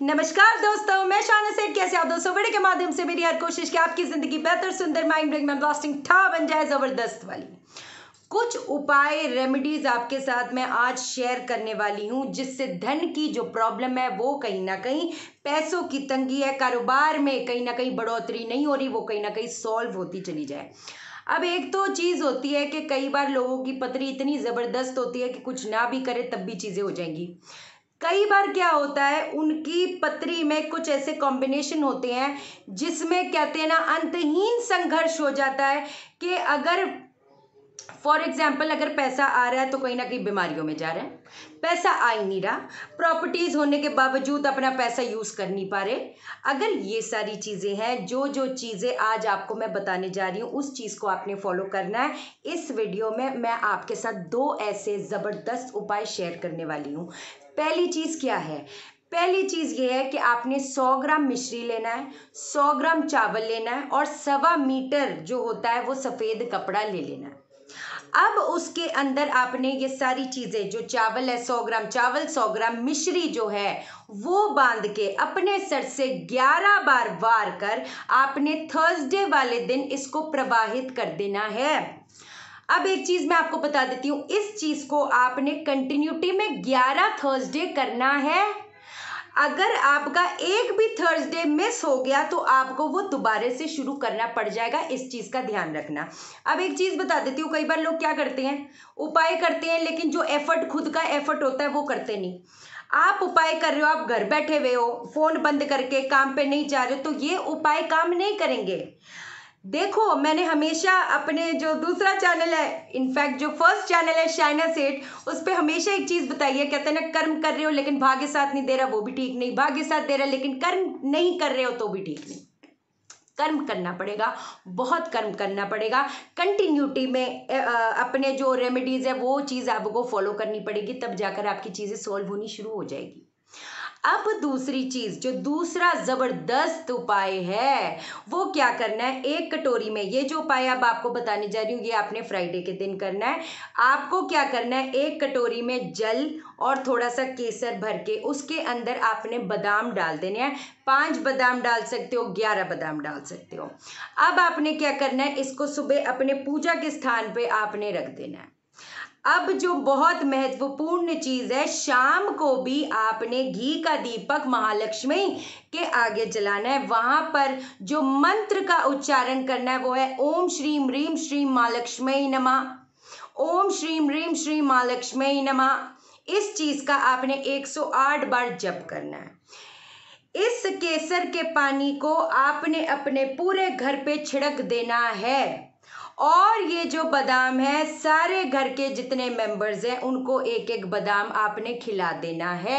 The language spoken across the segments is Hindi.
नमस्कार दोस्तों, मैं शाना सेठ। कैसे आप दोस्तों? वीडियो के माध्यम से मेरी हर कोशिश कि आपकी जिंदगी बेहतर, सुंदर, माइंड ब्लोइंग में ब्लास्टिंग ठा बन जाए, जबरदस्त वाली कुछ उपाय रेमेडीज आपके साथ मैं आज शेयर करने वाली हूं, जिससे धन की जो प्रॉब्लम है वो कहीं ना कहीं, पैसों की तंगी है, कारोबार में कहीं ना कहीं बढ़ोतरी नहीं हो रही, वो कहीं ना कहीं सॉल्व होती चली जाए। अब एक तो चीज होती है कि कई बार लोगों की पथरी इतनी जबरदस्त होती है कि कुछ ना भी करे तब भी चीजें हो जाएंगी। कई बार क्या होता है, उनकी पत्री में कुछ ऐसे कॉम्बिनेशन होते हैं जिसमें कहते हैं ना, अंतहीन संघर्ष हो जाता है कि अगर फॉर एग्जाम्पल अगर पैसा आ रहा है तो कहीं ना कहीं बीमारियों में जा रहा है, पैसा आ ही नहीं रहा, प्रॉपर्टीज होने के बावजूद अपना पैसा यूज कर नहीं पा रहे। अगर ये सारी चीजें हैं, जो जो चीजें आज आपको मैं बताने जा रही हूँ उस चीज को आपने फॉलो करना है। इस वीडियो में मैं आपके साथ दो ऐसे जबरदस्त उपाय शेयर करने वाली हूँ। पहली चीज क्या है? पहली चीज ये है कि आपने 100 ग्राम मिश्री लेना है, 100 ग्राम चावल लेना है और 1.25 मीटर जो होता है वो सफेद कपड़ा ले लेना है। अब उसके अंदर आपने ये सारी चीजें, जो चावल है 100 ग्राम चावल, 100 ग्राम मिश्री जो है वो बांध के अपने सर से 11 बार वार कर आपने थर्सडे वाले दिन इसको प्रवाहित कर देना है। अब एक चीज मैं आपको बता देती हूँ, इस चीज को आपने कंटिन्यूटी में 11 थर्सडे करना है। अगर आपका एक भी थर्सडे मिस हो गया तो आपको वो दोबारा से शुरू करना पड़ जाएगा, इस चीज का ध्यान रखना। अब एक चीज बता देती हूँ, कई बार लोग क्या करते हैं, उपाय करते हैं लेकिन जो एफर्ट, खुद का एफर्ट होता है वो करते नहीं। आप उपाय कर रहे हो, आप घर बैठे हुए हो, फोन बंद करके काम पे नहीं जा रहे हो, तो ये उपाय काम नहीं करेंगे। देखो, मैंने हमेशा अपने जो दूसरा चैनल है, इनफैक्ट जो फर्स्ट चैनल है शाइना सेठ, उस पर हमेशा एक चीज बताई है, कहते हैं ना, कर्म कर रहे हो लेकिन भाग्य साथ नहीं दे रहा, वो भी ठीक नहीं। भाग्य साथ दे रहा लेकिन कर्म नहीं कर रहे हो तो भी ठीक नहीं। कर्म करना पड़ेगा, बहुत कर्म करना पड़ेगा। कंटिन्यूटी में अपने जो रेमेडीज है वो चीज आपको फॉलो करनी पड़ेगी, तब जाकर आपकी चीजें सॉल्व होनी शुरू हो जाएगी। अब दूसरी चीज, जो दूसरा जबरदस्त उपाय है वो क्या करना है, एक कटोरी में, ये जो उपाय अब आपको बताने जा रही हूँ ये आपने फ्राइडे के दिन करना है। आपको क्या करना है, एक कटोरी में जल और थोड़ा सा केसर भर के उसके अंदर आपने बादाम डाल देने हैं। 5 बादाम डाल सकते हो, 11 बादाम डाल सकते हो। अब आपने क्या करना है, इसको सुबह अपने पूजा के स्थान पे आपने रख देना है। अब जो बहुत महत्वपूर्ण चीज है, शाम को भी आपने घी का दीपक महालक्ष्मी के आगे जलाना है। वहां पर जो मंत्र का उच्चारण करना है वो है ओम श्रीम ह्रीम श्रीम महालक्ष्मी नमः, ओम श्रीम ह्रीम श्रीम महालक्ष्मी नमः। इस चीज का आपने 108 बार जप करना है। इस केसर के पानी को आपने अपने पूरे घर पे छिड़क देना है और ये जो बादाम है, सारे घर के जितने मेंबर्स हैं उनको एक एक बादाम आपने खिला देना है।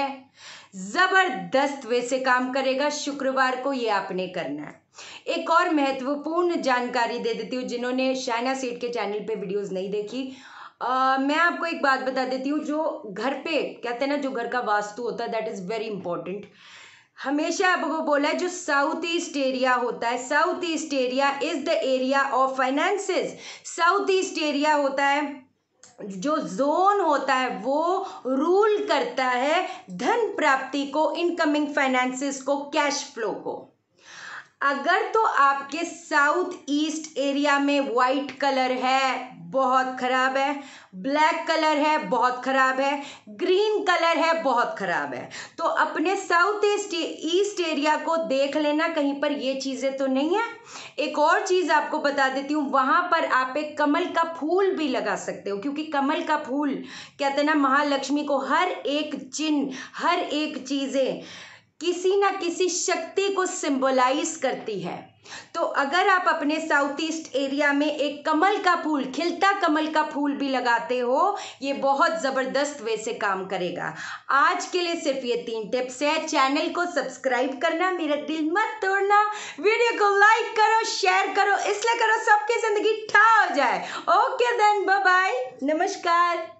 जबरदस्त वैसे काम करेगा। शुक्रवार को ये आपने करना है। एक और महत्वपूर्ण जानकारी दे देती हूँ, जिन्होंने शाइना सेठ के चैनल पे वीडियोस नहीं देखी, मैं आपको एक बात बता देती हूँ। जो घर पे कहते हैं ना, जो घर का वास्तु होता है, दैट इज वेरी इंपॉर्टेंट। हमेशा आपको बोला है, जो साउथ ईस्ट एरिया होता है, south east area is the area of finances. South east area होता है, जो जोन होता है वो रूल करता है धन प्राप्ति को, इनकमिंग फाइनेंसेस को, कैश फ्लो को। अगर तो आपके साउथ ईस्ट एरिया में व्हाइट कलर है, बहुत खराब है, ब्लैक कलर है, बहुत खराब है, ग्रीन कलर है, बहुत खराब है, तो अपने साउथ ईस्ट एरिया को देख लेना, कहीं पर ये चीजें तो नहीं है। एक और चीज आपको बता देती हूँ, वहां पर आप एक कमल का फूल भी लगा सकते हो, क्योंकि कमल का फूल कहते हैं ना, महालक्ष्मी को हर एक चिन्ह, हर एक चीजें किसी ना किसी शक्ति को सिंबलाइज करती है। तो अगर आप अपने साउथ ईस्ट एरिया में एक कमल का फूल, खिलता कमल का फूल भी लगाते हो, ये बहुत जबरदस्त वे से काम करेगा। आज के लिए सिर्फ ये 3 टिप्स है। चैनल को सब्सक्राइब करना, मेरा दिल मत तोड़ना, वीडियो को लाइक करो, शेयर करो, इसलिए करो सबकी जिंदगी ठा हो जाए। ओके देन, बाय बाय, नमस्कार।